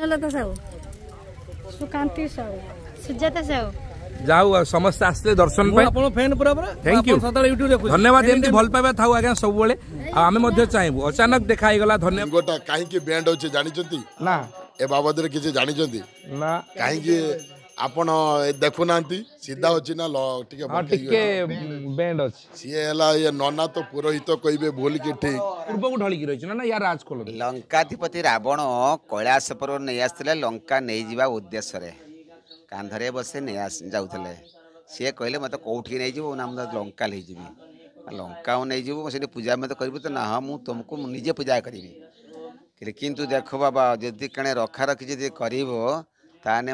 हेमलता साहू सुकांति साहू सुजाता साहू जाऊ समस्त आसले दर्शन पे आपण फैन पूरा पूरा थैंक यू सदा यूट्यूब देखु धन्यवाद एमती भल पाइबा थाउ आज्ञा सब बेले आमे मध्ये चाहबो अचानक देखा ही गला धन्यवाद गोटा काहे की बैंड होचे जानि चंती ना ए बाबद रे किछ जानि चंती ना काहे की आपण देखु नांती सीधा होची ना टिके हां टिके बैंड अछि सिए हला ये नन्ना तो पुरोहित कइबे बोल के ठीक पूर्व को ढली की रहिछ ना यार राज खोल लंकाधिपति रावण कैलाश पर्वत नहीं आसते लंका नहीं जावा उद्देश्य कांधरे बसे नहीं जाऊले सी कहले मत कौटी नहीं जीव ना लंका ले जीवी लंका नहीं जीव से पूजा मत करी तो ना हाँ मुझे तुमको निजे पूजा करी किंतु देख बाबा जदि कणे रखा रखी जदि ताने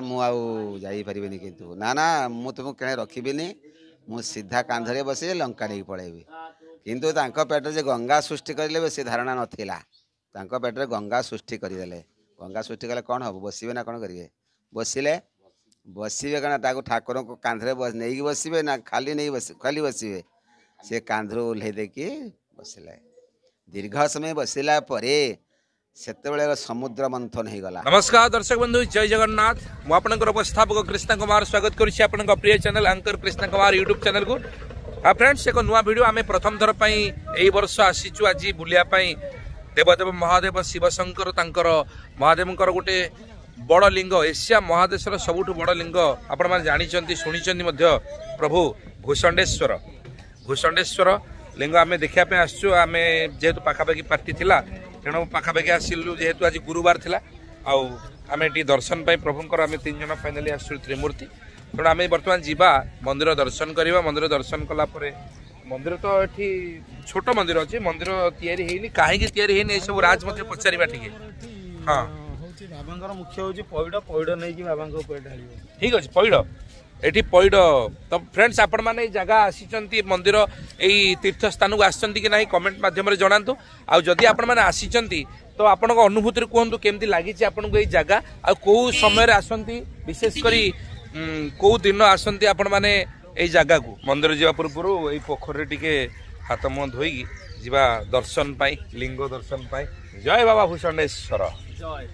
मुझे किंतु ना ना मुझे तुमको कणे रखी मु सीधा कांधरे बसे लंका नहीं पड़ेबी किंतु तांको पेट जे गंगा सृष्टि करले से धारणा नथिला तांको पेट गंगा सृष्टि करदेले गंगा सृष्टि कले कौन हम बसबे ना कौन करेंगे बसिले बसवे कण ठाकुर को कांधरे बस नहीं बसवे ना खाली नहीं खाली बसवे से कांधर ओह्लै देकी बसले दीर्घ समय बसला परे सेतेबेले समुद्र मंथन हो गला। नमस्कार दर्शक बंधु जय जगन्नाथ मु आपनकर उपस्थापक कृष्ण कुमार स्वागत करुछि आपनक प्रिय channel anchor Krishna Kumar YouTube channel को फ्रेंड्स एक नुआ वीडियो आमे प्रथम थर पई एई वर्ष आसीचु आज बुलिया पई देवदेव महादेव शिवशंकर तांकर महादेवंकर गोटे बड़ लिंग एशिया महादेशर सबुठ बड़ लिंग आपण माने जानिचंती सुनिचंती मध्य प्रभु भूषंडेश्वर भूषंडेश्वर लिंग आमे देखिया पे आसछु आमे जेहेतु पाखापाखि पार्टी थिला तेणु पाखापाखि आसिलु जेहेतु आज गुरुवार थिला आउ आमे टी दर्शन पाई प्रभुंकर आमे तीन जन फाइनली आसछु त्रिमूर्ति तेणु आमे वर्तमान जीवा मंदिर दर्शन करिवा मंदिर दर्शन कला परे मंदिर तो एठी छोट मंदिर अछि मंदिर तयारी हेनी काहे की तयारी हेनी ए सब राज मते पचारिबा ठीक हां बाबांकर मुख्य होची पइड पइड नै कि बाबांको पइड ढालियो ठीक अछि पइड एठी पइड तो फ्रेंड्स आपण माने जगह आसीचंती मंदिर एई तीर्थ स्थान को आसीचंती कि नाही कमेंट माध्यम रे जणांतु आ जदी आपण माने आसीचंती तो आपण को अनुभूति रे कोहंतु केमती लागि छि आपण को एई जगह आ को समय रे आसंती विशेष करी को दिन आसंती आपण माने एई जगह को मंदिर जीवा पूर्व एई पोखर टिके हाथ मुंह धोई जीवा दर्शन पाई लिंग दर्शन पाई जय बाबा भूषणेश्वर जय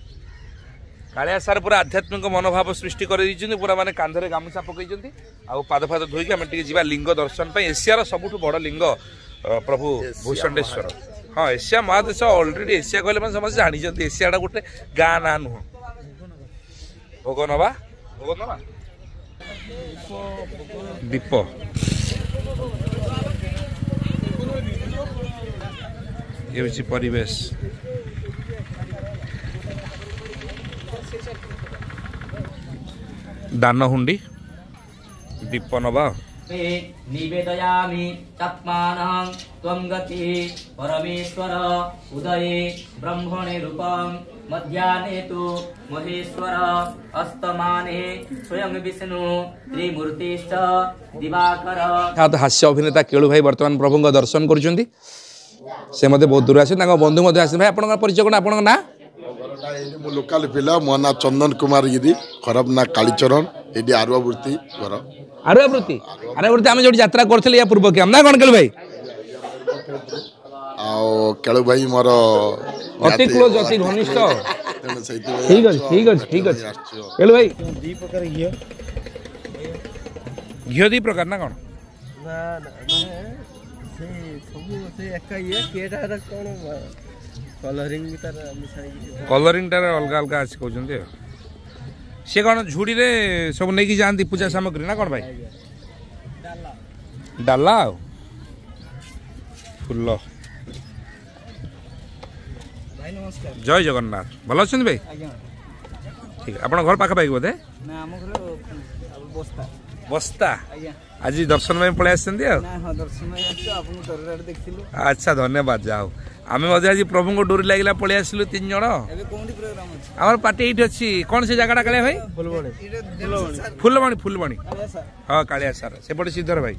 कालिया सार पूरा आध्यात्मिक मनोभाव सृष्टि कर पूरा माने कांधरे गामुछा पकई आ पाद फाद धोईक आम टे लिंग दर्शन पाई एशियार सबुठ बड़ लिंग प्रभु भूषणेश्वर हाँ एशिया महादेश ऑलरेडी एशिया कहले समस्त जानी एशिया गोटे गाँ ना नुह भोग नवा दीप ये परिवेश दानहुंडी दीप नवा निवेदयामि तत्मानं त्वं गति परमेश्वर उदये ब्रह्मणे रूपं मध्याह्ने तु महेश्वर अस्तमाने स्वयं विष्णु त्रिमूर्तिश्च दिवाकर हास्य अभिनेता केळु भाई वर्तमान प्रभु का दर्शन करुछंती से मते बहुत दूर आसे तांको बंधु मते आसे भाई आपन परिचय कोन आपन ना मो लोकल पिला मो ना चंदन कुमार गिरी खराब ना कालीचरण एडी आरुआवृत्ति घर आरुआवृत्ति आमे जोडी यात्रा करथले या पूर्व के हम ना कोन केळु भाई आ केळु भाई मोर अति क्लोज अति घनिष्ठ ठीक अछि केळु भाई दी प्रकार घियो घियो दी प्रकार ना कोन ना माने से सब से एका ये केटा कोन कलरिंग तार मिसाई कलरिंग तार अलग अलग आज कहउछन्ते से कोन झुडी रे सब नै कि जानती पूजा सामग्री ना कोन भाई डाला फुल्ल भाई नमस्कार जय जगन्नाथ भल अछन भाई ठीक आपण घर पाखा पाई बोधे ना हम घर बस्ता बस्ता आज दर्शन में पळे आछन दियो ना हां दर्शन में आछो आपन डोरराड देखथिलु अच्छा धन्यवाद जाओ आमे मजे आज प्रभु को डोरी लागिला पळे आसिलु तीन जण एबे कोंडी प्रोग्राम अछि हमर पार्टी एठी अछि कोन से जगाडा काले भाई फुलबणी हां कालिया सर सेपटे सिद्धर भाई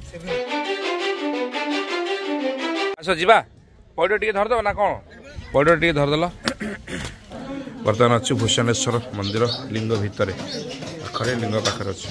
आसो जीवा पइडो टिके धर दो ना कोन पइडो टिके धर दलो वर्तमान अछि भूषणेश्वर मंदिर लिंग भितरे पाखरे लिंग पाखरे अछि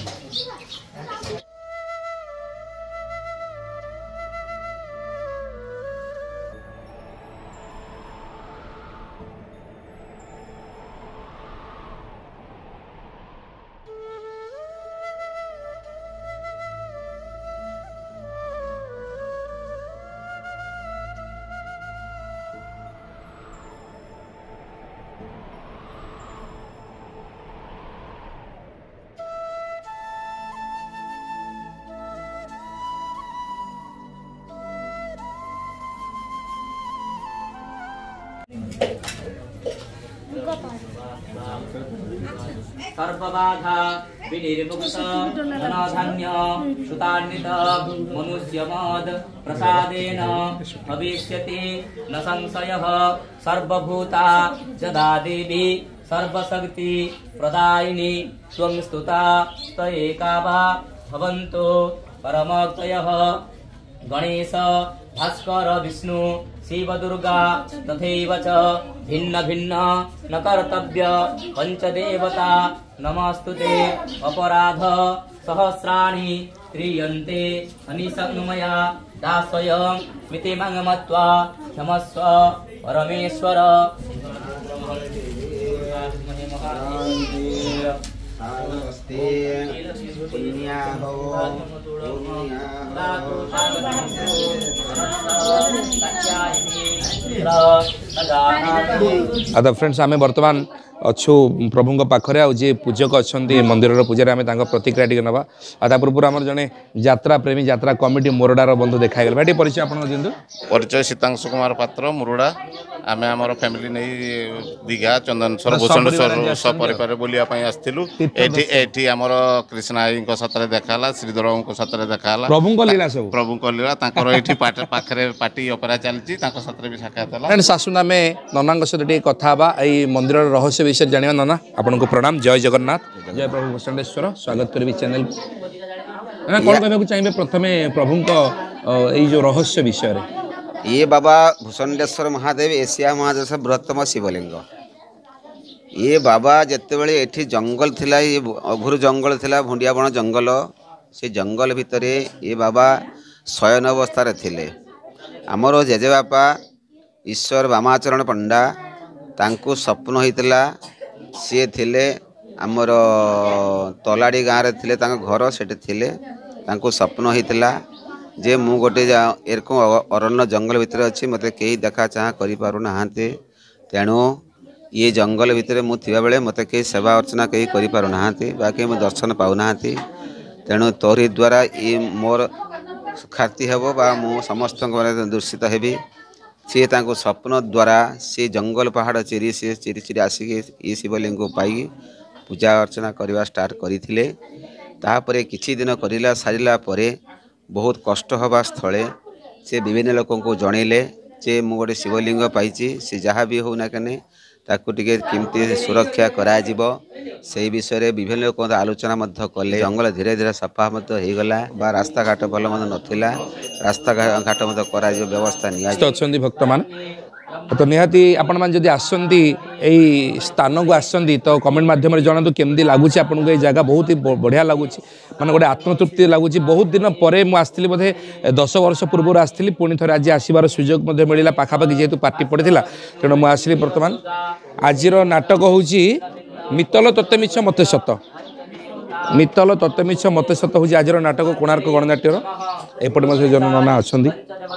सर्वबाधा विनिर्मुक्त धनधान्य सुतान्वित मनुष्यमद प्रसादेन भविष्यति न संशयः सर्वभूता जदा देवी सर्वशक्ति प्रदायिनी त्वं स्तुता त एका वा भवन्तु परमोक्तयः गणेश भास्कर विष्णु शिव दुर्गा तथैव च भिन्न भिन्न न कर्तव्य पंचदेवता नमस्तुते अपराध सहस्राणि क्रियन्ते अनिसंमया दासयं मितिमङ्गमत्वा क्षमस्व परमेश्वर आदा फ्रेंड्स आम बर्तमान अच्छु प्रभु पाखरे आए पूजक अच्छा मंदिर पूजा आम प्रतिक्रिया टी ना आ पूर्व आम जड़े यात्रा प्रेमी यात्रा कमिटी मोरडार बंधु देखागला भाई परिचय आप दिखाँ परिचय सीतांशु कुमार पात्र मुरुड़ा आम आम फैमिली नहीं दीघा चंदनेश्वर भूषणेश्वर सपरिवार बुलाई आसलु ये आमर कृष्णाई सतरे देखा श्रीधर सतरे देखा प्रभु लीला सब प्रभु लीला ये पाखे पार्टी ऑपेरा चलती सतरे भी साक्षात शाशु आम नना सहित कथा मंदिर रहस्य विषय जाना नना आपन को प्रणाम जय जगन्नाथ जय प्रभु भूषणेश्वर स्वागत करी चैनल कौन कहना चाहिए प्रथमे प्रभु जो रहस्य विषय ये बाबा भूषणेश्वर महादेव एशिया महादेश बृहत्तम शिवलिंग ये बाबा जितेबाला ये जंगल थिला ये अघुर जंगल थिला भुंडिया बण जंगल से जंगल भितर ये बाबा शयन अवस्था थिले आमर जेजेबापा ईश्वर वामाचरण पंडा तांकु स्वप्न होइतिला सी थिले आमर तलाड़ी गाँव रे थिले तांको घर सेठी थिले तांकु स्वप्न होइतिला जे मु गोटे एरकम अरण्य जंगल भितर अच्छी मत कई देखा चाह कर तेणु ये जंगल भितर मु थिबा बेले मत कई सेवा अर्चना कई कर बाकी मु दर्शन पाऊना तेणु तोरी द्वारा ये मोर खाती हेबो बा मु समस्त दूषित हेबी सी तांको स्वप्न द्वारा सी जंगल पहाड़ चिरी सी चिरी चिरी आसिक ये शिवलिंग पाई पूजा अर्चना करवा स्टार्ट करथिले तापरे किछि दिन करिला सारिला परे बहुत कष्ट हवा स्थले से विभिन्न लोक को जनइले जे मु गोटे शिवलिंग पाई से जहाँ भी हो ना कने ताकू टिके केमती सुरक्षा करा जिवो से विषय में विभिन्न लोक आलोचना कले जंगल धीरे धीरे सफा हो गला बा रास्ता घाट भल नथिला रास्ता घाट करा व्यवस्था नि भक्त मान तो निहाती आपण मान जदि आसंती एई स्थान को आसंती तो कमेंट माध्यम रे जणातु केमदी लागुची आपन को ए जगह बहुत ही बढ़िया लागुची माने गोटे आत्मतृप्ति लागुची बहुत दिन परे मु आस्थिली बोधे 10 वर्ष पूर्व आस्थिली पुणी थरे आज आसीबार सुयोग मध्ये मिलिला पाखापाखि जेतु पार्टी पड़िथिला तेणु मु आसली वर्तमान आजिर नाटक होउची मितल तत्ते मिछ मते सत मितल तत्ते मिछ मते सत होउची आजिर नाटक कोणार्क गणनाट्यर एपटे मध्ये जन नना अछंदी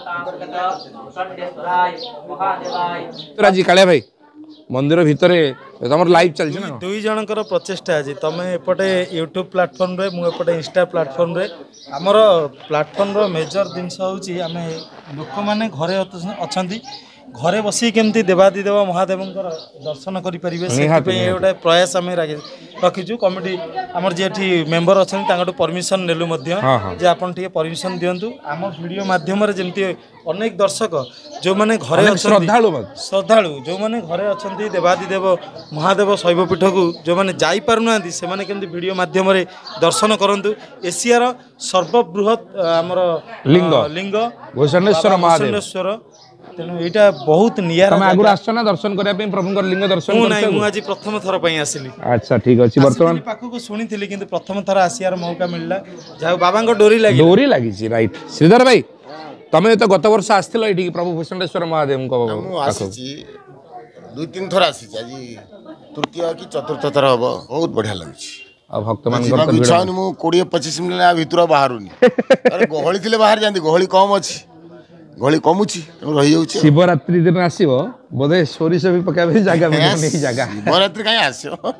राजी कालिया भाई मंदिर भितर तुम लाइव चलछि ना दुई जनकर प्रचेष्टा आज तुम एपटे यूट्यूब प्लेटफॉर्म रे मु एपटे इंस्टा प्लेटफॉर्म रे हमर प्लेटफॉर्म रो मेजर जिनस होउची आमे लोक माने घरे अछंती घरे बसी केमती देवादिदेव महादेव दर्शन करेंगे से गोटे प्रयास आम रखीचु कमिटी आमर जी मेम्बर अच्छा परमिशन नेलु जे आपन टिके परमिशन दिंतु आम वीडियो माध्यम जमी अनेक दर्शक जो मैंने घरे श्रद्धालु जो मैंने घरे अच्छा देवादिदेव महादेव शैवपीठ को जो मैंने जापारना से वीडियो माध्यम दर्शन करूँ एशियार सर्वबृहत आमर लिंग भूषणेश्वर तेणु यहाँ बहुत नियारा आगु आसना दर्शन करने प्रभु लिंग दर्शन आज प्रथम थर आसली अच्छा ठीक अच्छे बर्तमान पाखक शुणी थी प्रथम थर आसार मौका मिलला जहाँ बाबा डोरी लगी राइट श्रीधर भाई तुम तो गत वर्ष आसथिल ये प्रभु भूषणेश्वर महादेव दुई तीन थर आसी आज तृतीय कि चतुर्थ थर हम बहुत बढ़िया लगे भक्त मान 20-25 मिनट भितर बाहर गहली थे बाहर जाती गहली कम अच्छी गहली कमुची रही शिवरात्रि दिन आसो बोधे सोरिष भी पकाइबे जगह जगह शिवरात्रि कहीं आसो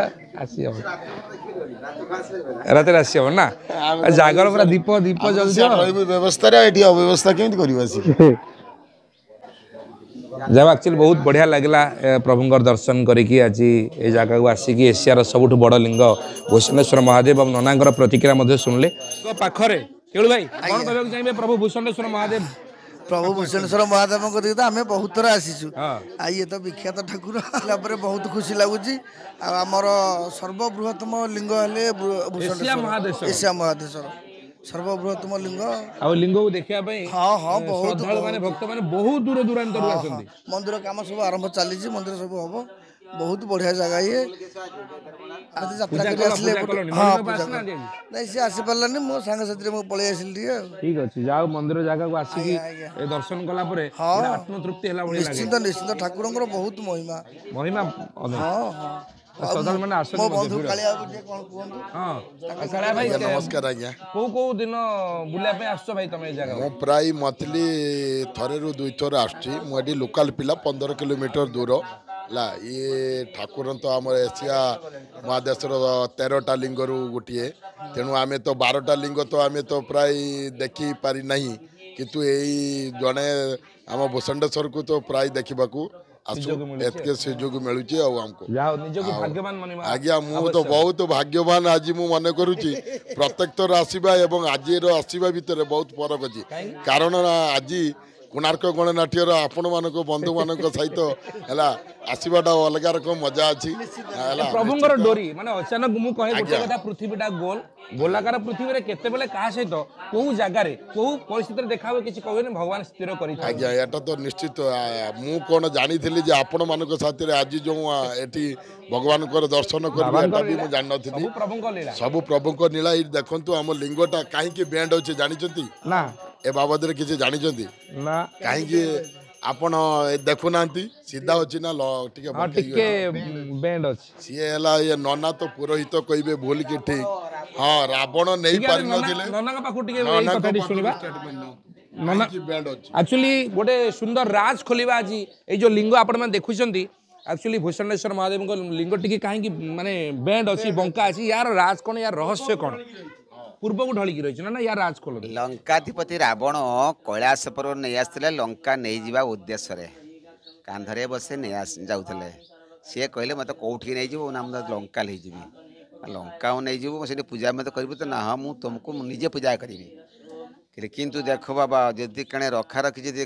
रात आसो ना जागर पूरा दीप दीप जलती व्यवस्था अव्यवस्था केमती कर जब एक्चुअली बहुत बढ़िया लगला प्रभुंकर दर्शन करिकी आज ए जगह को आसिकी एशियार सबुठ बड़ लिंग भूषणेश्वर महादेव और ननांकर प्रतिक्रिया शुणिले पाखरे केळू भाई कौन कहବାକୁ चाहिए प्रभु भूषणेश्वर महादेव प्रभु भूषणेश्वर महादेव को तो आम बहुत थर आसीचु ये तो विख्यात ठाकुर बहुत खुशी लगुच आमर सर्वबृहत्तम लिंग हेले भूषणेश्वर एशिया महादेश्वर सर्वबृहत्तम लिंग आ लिंग को देखिया हाँ हाँ बहुत माने भक्त माने बहुत दूर दूरांतर आसंती मंदिर काम सब आरंभ चली मंदिर सब हम बहुत बढ़िया जगह ये नहीं सी आसी पारानी मो सांग साथी मो पलि आसिल ठीक अच्छे जाओ मंदिर जगह को आसिकी दर्शन कला परे आत्मतृप्ति हला भली लागे निश्चित निश्चित ठाकुरंकर बहुत महिमा महिमा हाँ हाँ सदाल माने आसन मो बंधु कालिया जे कोन कोन हां कालिया भाई नमस्कार आज्ञा को दिन बुलिया पे आछो भाई तमे जगह मो प्राय मतली थरे रु दुई थर आछी मो एडी लोकल पिला 15 किलोमीटर दूर ला ये ठाकुर तो आम एशिया महादेशर 13टा लिंगरू गोटे तेणु आम तो 12टा लिंग तो आम तो प्राय देखी पारि नहीं किंतु यही जड़े आम भूषणेश्वर को तो प्राय देखा एतके सुजोग मिलूची आज्ञा मु तो बहुत भाग्यवान आज मु मन करुच्ची प्रत्येक थर आसवा एवं आज आसवा भितर बहुत फरक अच्छी कारण आज कोणार्क गणनाट्यर आपण मान बंधु मान सहित है आसवाटा अलग रकम मजा अच्छी प्रभुंकर डोरी माने अचानक मु कहे गोटे कथा पृथ्वीटा गोल गोलाकार पृथ्वी रे केते बेले का सहित को जगह रे को परिस्थिति रे देखावे किछि कहबेनी भगवान स्थिर करि आज्ञा एटा तो निश्चित मु कोन जानि थिली जे आपण मानक साथी रे आज जो एठी भगवान को दर्शन करबे एटा भी मु जान नथिली सब प्रभुंकर लीला देखंतु हम लिंगटा काहे के बैंड होचे जानि छथि ना ए बाबद रे किछि जानि छथि ना काहे के आपण देखु नांती सीधा अछि ना टिके हां टिके बैंड अछि सिए हला ये नना तो पुरोहित कहबे भूल के ठीक हां रावण नहीं पारि नथिले नना का पाखु टिके एई कथाटी सुनिबा नना की बैंड अछि एक्चुअली गोटे सुंदर राज खोलिबा आज ए जो लिंग आपण मन देखुछंती एक्चुअली भूषणेश्वर महादेव को लिंग टिके काहे की माने बैंड अछि बंका अछि यार राज कोन यार रहस्य कोन पूर्व को ढलिकी रही ना यार राज खोल लंकाधिपति रावण कैलाश पर्वत नहीं आसते लंका नहीं जावा उद्देश्य कांधरे बसे नहीं जाऊले सी कहले मत कौटी नहीं जीव ना लंका नहीं जी लंका नहीं जीव से पूजा मत कर तो ना हाँ मुझे तुमको निजे पूजा करी किंतु देख बाबा जदि कणे रखा रखी जब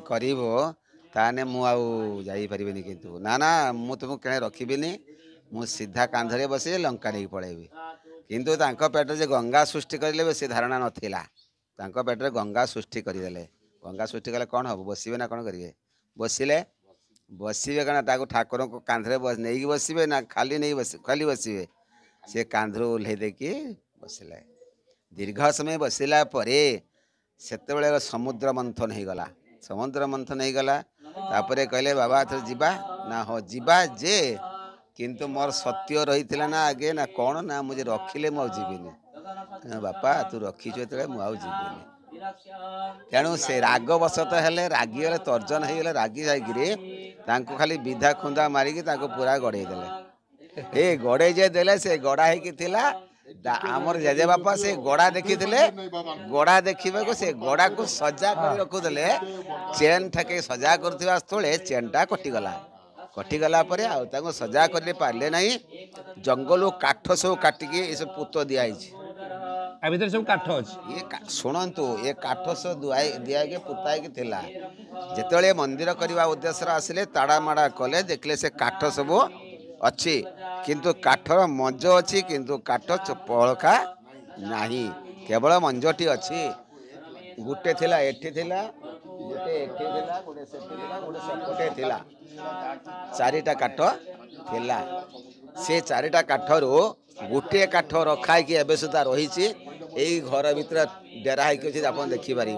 कर मुझे किंतु ना ना मुझे तुमको कणे रखी मु सीधा कांधरे बसे लंका नहीं पड़ेबी किंतु तांको पेट जे गंगा सृष्टि करले से धारणा नथिला तांको पेट रे गंगा सृष्टि करदेले गंगा सृष्टि कले कौन हम बसबे ना कौन करेंगे बसिले बसबे कना ताको ठाकुर को कांधरे बस नहीं बसबे ना खाली नहीं बस खाली बसबे से कांधरो ओल्हे देकी बसिले दीर्घ समय बसिला परे सेते बेले समुद्र मंथन हो गला समुद्र मंथन हो गला तापरे कहले बाबा थर जीवा ना हो जीवा जे किंतु मोर सत्य रही ना आगे ना कौन ना मुझे रखिले मु जीविनी बापा तू रखीचु जो मुझे तेणु से राग बसत हेले रागी गले तर्जन हो गले रागी जाकि खाली विधा खुंदा मारिकी पूरा गड़े देले ए गड़े जे देले से गड़ा होता आमर जेजे बापा से गड़ा देखी गड़ा देखा को से गड़ा को सजा कर रखुदे चेन ठाके सजा कर स्थले चेनटा कटिगला कटिगला सजा कर पारे ना जंगल काठ सब काटिकी ये सब पुत दिखाई सब काठ अच्छे ये शुणु ये काठ सब दिया पुताई थिला जिते मंदिर करने उद्देश्य आसिले ताड़ामाड़ा कले देखले से काठ सब अच्छी किंतु काठर मंज अच्छी किंतु काठ पलखा नहीं केवल मंजटी अच्छी गोटे थिला एठी थिला गोटे एठी थिला गोटे सेठी थिला गोटे सेपटे थिला चारिटा काठ थिला से चारिटा काठरू गोटे काठ रखाई कि एबे सुधा रही यही घर भीतर डेरा होती आप देखिपारे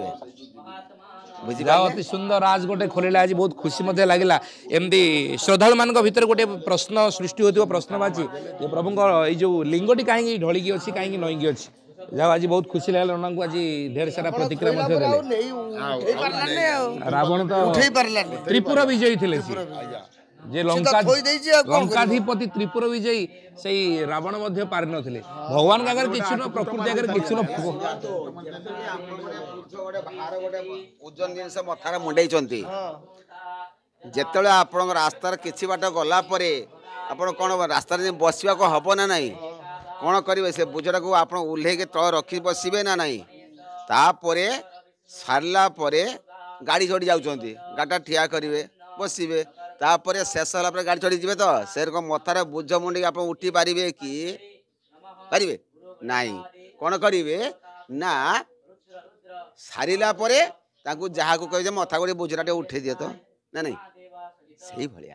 अति सुंदर राज गोटे खोल आज बहुत खुशी मत लगे एमती श्रद्धालु मान भर गोटे प्रश्न सृष्टि होती प्रश्नवाची प्रभु ये जो लिंगटी कहीं ढलिकी अच्छी कहीं नईकी अच्छी जाओ आज बहुत खुशी लगे उन्होंने आज ढेर सारा प्रतिक्रिया रावण तो त्रिपुरा विजयी थे जे लंकाधिपति त्रिपुरा विजयी से रावण मध्य पारि नथिले भगवान आगे किछु न प्रकृति आगे किछु न ओजन जिनस मथार मुंडे ଯେତେବେଳେ ଆପଣଙ୍କ ରାସ୍ତାର କିଛି ବାଟ ଗଲା ପରେ ଆପଣ କ'ଣ ରାସ୍ତାରେ ବସିବାକୁ ହେବ ନା ନାହିଁ କ'ଣ କରିବେ ସେ ବୋଝଟାକୁ ଆପଣ ଓହ୍ଲେଇକି ତଳ ରଖି ବସିବେ ନା ନାହିଁ ତାପରେ ସାରିଲା ପରେ ଗାଡ଼ି ଚଢ଼ି ଯାଉଛନ୍ତି ଗାଡ଼ିଟା ଠିଆ କରିବେ ବସିବେ ତାପରେ ଶେଷ ହେଲା ପରେ ଗାଡ଼ି ଚଢ଼ି ଯିବେ ତ ସେରକମ ମଥାରେ ବୋଝ ମୁଣ୍ଡିକି ଆପଣ ଉଠି ପାରିବେ କି ପାରିବେ ନାହିଁ କ'ଣ କରିବେ ନା ସାରିଲା ପରେ ତାଙ୍କୁ ଯାହାକୁ କହିବେ ମଥା ଗୋଟେ ବୋଝଟା ଟିକେ ଉଠେଇ ଦିଅ ତ ନା ନାହିଁ ସେଇଭଳିଆ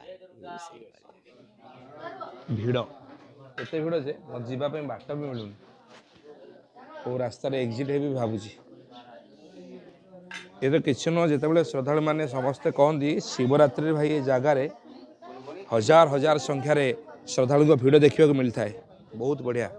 ଭିଡ଼ ଏତେ ଭିଡ଼ ଯେ ଯିବା ପାଇଁ ବାଟ ବି ମିଳୁନି କେଉଁ ରାସ୍ତାରେ ଏକ୍ଜିଟ୍ ହେବି ଭାବୁଛି ଏ ତ କିଛି ନୁହଁ ଯେତେବେଳେ ଶ୍ରଦ୍ଧାଳୁ ମାନେ ସମସ୍ତେ କହନ୍ତି ଶିବରାତ୍ରିରେ ଭାଇ ଏ ଜାଗାରେ ହଜାର ହଜାର ସଂଖ୍ୟାରେ ଶ୍ରଦ୍ଧାଳୁଙ୍କ ଭିଡ଼ ଦେଖିବାକୁ ମିଳିଥାଏ ବହୁତ ବଢ଼ିଆ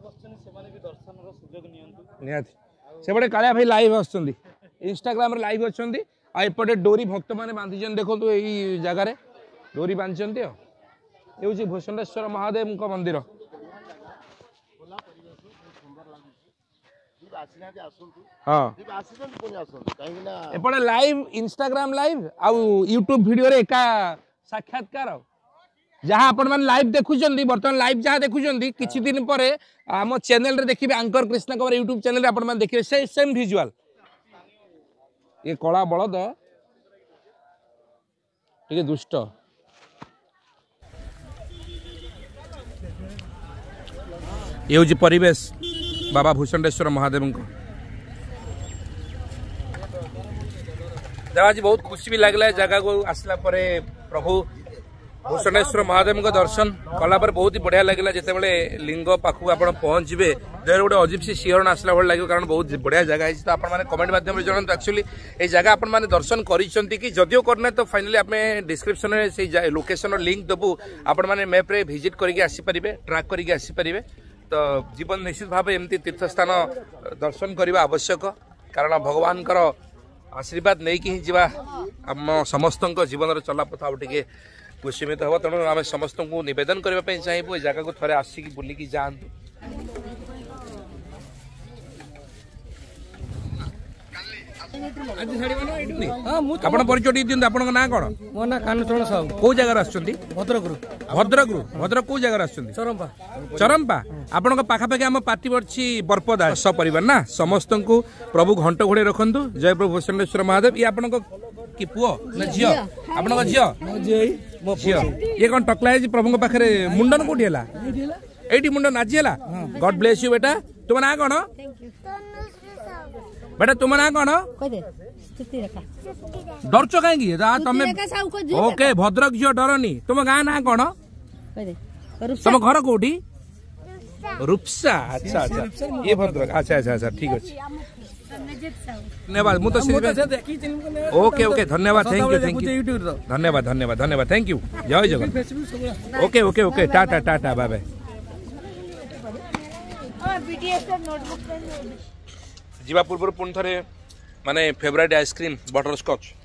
ନିହାତି ସେପଟେ କାଳିଆ ଭାଇ ଲାଇଭ୍ ଆସୁଛନ୍ତି ଇନଷ୍ଟାଗ୍ରାମରେ ଲାଇଭ୍ ଅଛନ୍ତି ଆଉ ଏପଟେ ଡୋରି ଭକ୍ତମାନେ ବାନ୍ଧିଛନ୍ତି ଦେଖନ୍ତୁ ଏଇ ଜାଗାରେ ଡୋରି ବାନ୍ଧିଛନ୍ତି ଆଉ ଏ ହେଉଛି ଭୂଷଣ୍ଡେଶ୍ୱର ମହାଦେବଙ୍କ ମନ୍ଦିର ହଁ ଏପଟେ ଲାଇଭ୍ ଇନଷ୍ଟାଗ୍ରାମ ଲାଇଭ୍ ଆଉ ୟୁଟ୍ୟୁବ ଭିଡ଼ିଓରେ ଏକା ସାକ୍ଷାତକାର ଯାହା ଆପଣମାନେ ଲାଇଭ୍ ଦେଖୁଛନ୍ତି ବର୍ତ୍ତମାନ ଲାଇଭ୍ ଯାହା ଦେଖୁଛନ୍ତି କିଛି ଦିନ ପରେ ଆମ ଚ୍ୟାନେଲରେ ଦେଖିବେ ଆଙ୍କର କ୍ରିଷ୍ଣା କବାର ୟୁଟ୍ୟୁବ ଚ୍ୟାନେଲରେ ଆପଣମାନେ ଦେଖିବେ ସେ ସେମ୍ ଭିଜୁଆଲ ये कला बलद टे दुष्ट ये हूँ परिवेश बाबा भूषण्डेश्वर महादेव को आज बहुत खुशी भी लगला जगह को आसला प्रभु भूषण्डेश्वर महादेव को दर्शन कला बहुत ही बढ़िया लगे जिते लिंग पाखु आप पहुंचे देर गोटे अजीब सी शिहरण आसला भाई लगे कारण बहुत बढ़िया जगह है तो आपने कमेंट माध्यम जनाते एक्चुअली ये जगह आपने दर्शन करी जदिव करना तो फाइनाली आम डिस्क्रिप्शन में से लोकेशन लिंक देवु आपने मैप रे विजिट करके आसीपारे ट्रैक करके आसीपारे तो जीवन निश्चित भाव एमती तीर्थस्थान दर्शन करने आवश्यक कारण भगवान आशीर्वाद नहीं कि जी आम समस्त जीवन चलापथ आ कुसीमित हम तेणु आम समस्त को निवेदन करने चाहबू ये जगह को थे आसिक बुलिकी जातु ଆପଣ ପରିଚୟ ଦିଅନ୍ତୁ ଆପଣଙ୍କ ନାଁ କ'ଣ? ମୋ ନାଁ କାନଚରଣ ସାହୁ। କୋଉ ଜାଗାରୁ ଆସୁଛନ୍ତି? ଭଦ୍ରକରୁ। ଭଦ୍ରକରୁ କୋଉ ଜାଗାରୁ ଆସୁଛନ୍ତି? ଚରମ୍ପା। ଚରମ୍ପା ଆପଣଙ୍କ ପାଖାପାଖି ଆମ ପାର୍ଟି ଅଛି ବରପଦା ପରିବାର ନା ସମସ୍ତଙ୍କୁ ପ୍ରଭୁ ଘଣ୍ଟ ଘୋଡେଇ ରଖନ୍ତୁ ଜୟ ପ୍ରଭୁ ଭୂଷଣ୍ଡେଶ୍ୱର ମହାଦେବ। ଇଏ ଆପଣଙ୍କ କି ପୁଅ ନା ଝିଅ? ଆପଣଙ୍କ ଝିଅ? ମୋ ଝିଅ। ଇଏ କ'ଣ ଟକଲା ହେଇଛି ପ୍ରଭୁଙ୍କ ପାଖରେ ମୁଣ୍ଡନ କୋଉଠି ହେଲା? ଏଇଠି ମୁଣ୍ଡନ ଆଜି ହେଲା? ଗଡ୍ ବ୍ଲେସ ୟୁ ବେଟା। ତୁମ ନାଁ କ'ଣ? बेटा तुम ना कौन डरच कहीं ओके भद्रक झील डरनी तुम गाँ ना कौन तुम घर कौटी रूपसा अच्छा अच्छा ये भद्रक अच्छा अच्छा अच्छा ठीक अच्छे धन्यवाद मुझे ओके ओके धन्यवाद थैंक यू धन्यवाद धन्यवाद धन्यवाद थैंक यू जय Jagan okay okay okay tata tata bye bye जीवा पूर्व पुणी थे माने फेवरेट आइसक्रीम बटर स्कॉच